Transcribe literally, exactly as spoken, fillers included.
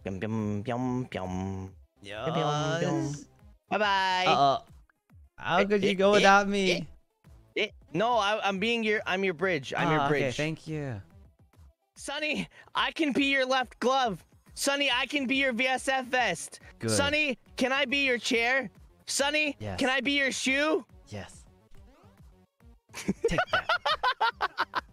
Yum, yum, yum, yum. Yes. Bye bye. Uh oh. How could you go Eh, without eh, me? eh. No, I, I'm being your. I'm your bridge. I'm your Ah, bridge. Okay, thank you. Sonny, I can be your left glove. Sonny, I can be your V S F vest. Good. Sonny, can I be your chair? Sonny, Yes. can I be your shoe? Yes. Take that.